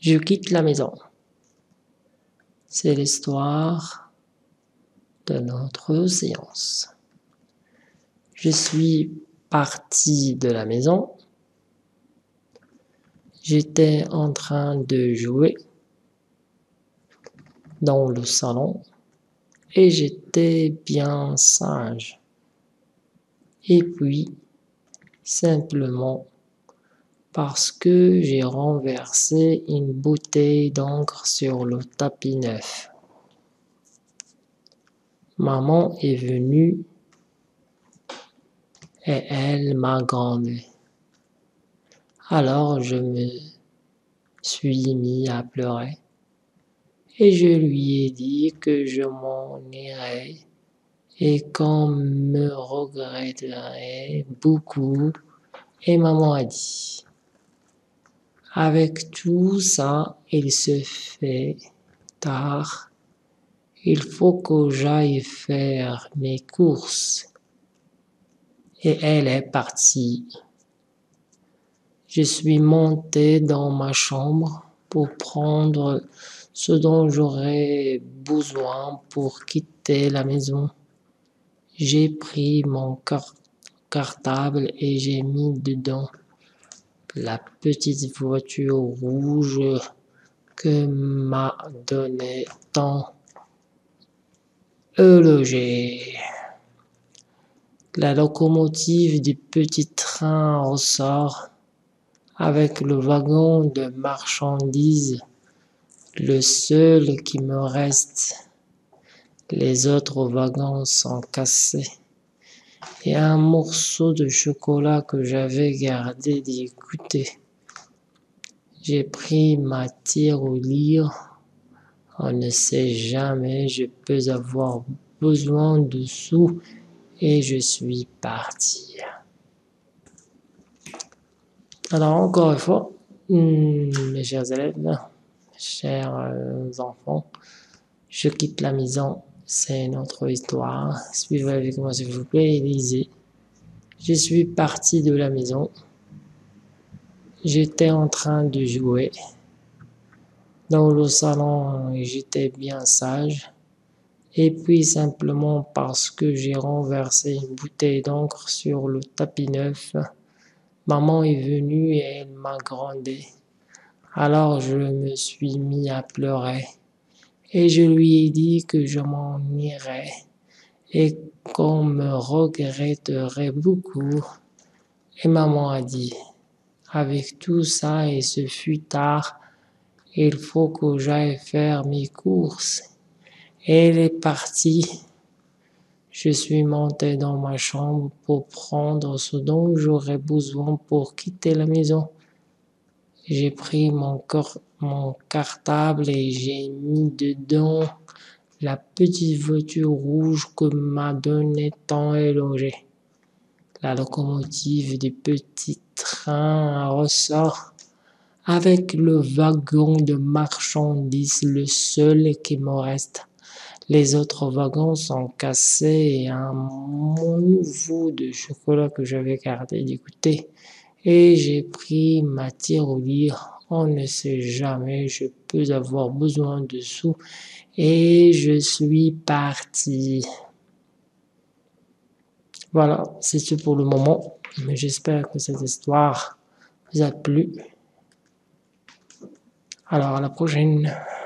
Je quitte la maison. C'est l'histoire de notre séance. Je suis parti de la maison. J'étais en train de jouer dans le salon et j'étais bien sage. Et puis, simplement parce que j'ai renversé une bouteille d'encre sur le tapis neuf. Maman est venue et elle m'a grondé. Alors je me suis mis à pleurer et je lui ai dit que je m'en irais et qu'on me regretterait beaucoup. Et maman a dit: avec tout ça, il se fait tard. Il faut que j'aille faire mes courses. Et elle est partie. Je suis monté dans ma chambre pour prendre ce dont j'aurais besoin pour quitter la maison. J'ai pris mon cartable et j'ai mis dedans la petite voiture rouge que m'a donné tant logé. La locomotive du petit train ressort avec le wagon de marchandises, le seul qui me reste. Les autres wagons sont cassés. Et un morceau de chocolat que j'avais gardé d'y goûter. J'ai pris ma tirelire. On ne sait jamais, je peux avoir besoin de sous. Et je suis parti. Alors encore une fois, mes chers élèves, chers enfants, je quitte la maison, c'est notre histoire. Suivez avec moi s'il vous plaît et lisez. Je suis parti de la maison. J'étais en train de jouer dans le salon et j'étais bien sage. Et puis simplement parce que j'ai renversé une bouteille d'encre sur le tapis neuf, maman est venue et elle m'a grondé. Alors je me suis mis à pleurer et je lui ai dit que je m'en irais et qu'on me regretterait beaucoup. Et maman a dit: avec tout ça et ce fut tard, il faut que j'aille faire mes courses. Et elle est partie. Je suis monté dans ma chambre pour prendre ce dont j'aurais besoin pour quitter la maison. J'ai pris mon cartable et j'ai mis dedans la petite voiture rouge que m'a donné tant élogé. La locomotive du petit train ressort avec le wagon de marchandises, le seul qui me reste. Les autres wagons sont cassés et un nouveau de chocolat que j'avais gardé d'y goûter. Et j'ai pris ma tirelire. On ne sait jamais, je peux avoir besoin de sous. Et je suis parti. Voilà, c'est tout pour le moment. Mais j'espère que cette histoire vous a plu. Alors à la prochaine.